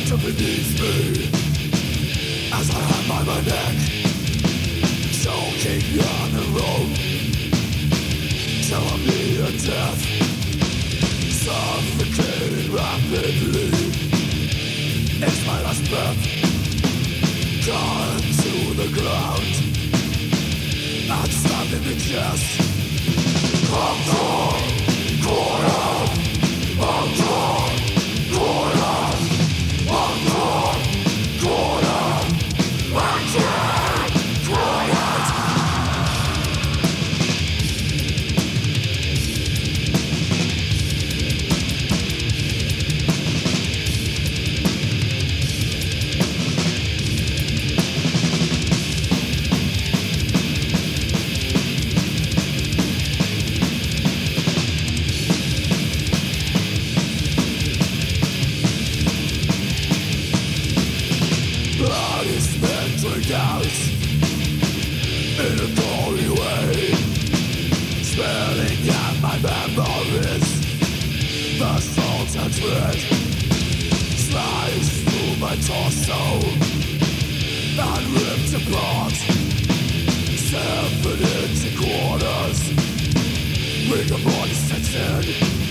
beneath me as I hang by my neck, choking on the rope, telling me a death, suffocating rapidly. It's my last breath, gone to the ground, and stabbed in the chest. I'm gone, corner, I'm gone, corner, I'm gone, corner, I'm dead, quiet. Out in a gory way, spelling out my memories, the salt and dread slice through my torso and ripped apart, severed into quarters, rigor mortis sets in.